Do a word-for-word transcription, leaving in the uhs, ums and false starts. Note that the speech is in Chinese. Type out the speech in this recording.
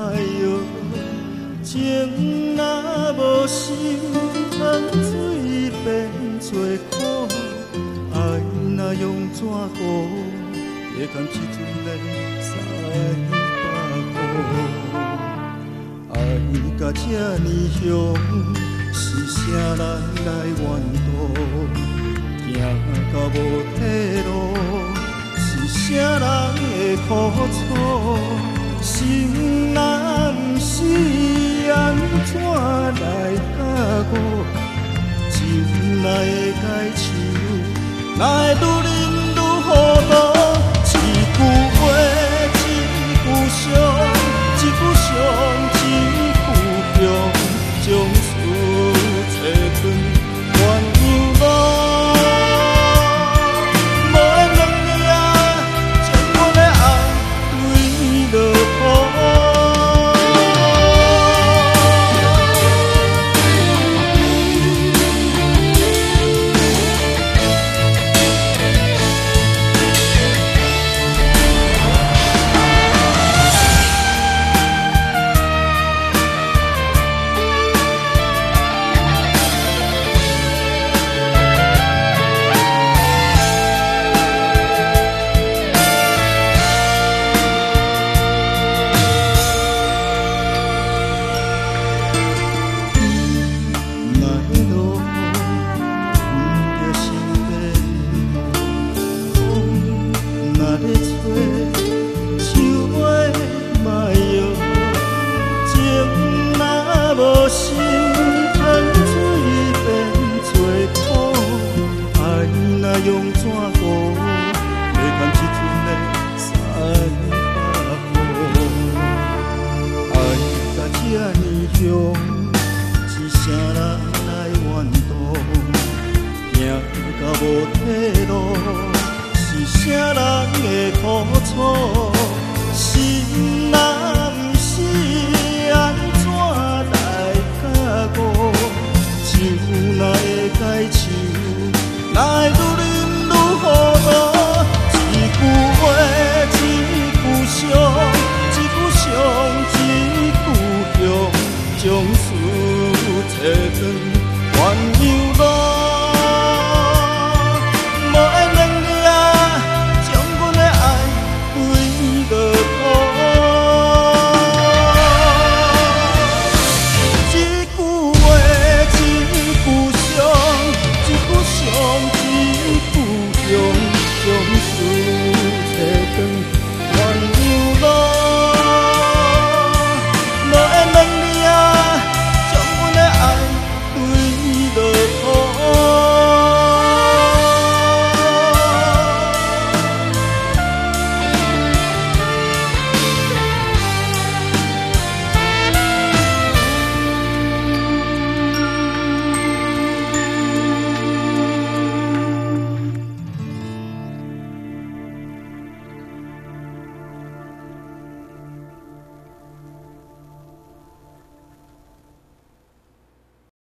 哟，情若无心，汤水变做苦，爱若用纸糊，会甘一阵的三百箍。爱到这呢凶，是啥人来怨渡？行到无退路，是啥人会苦楚？心若不是安怎来甲我？情若会解手，哪会愈忍愈糊涂？一句话，一句伤，一句伤，一句向，将事找转原样路。无缘两命，将我的爱对落雨。用纸糊，会甘一阵的三百箍。爱到这呢凶，是啥人来怨渡？行到无退路，是啥人的苦楚？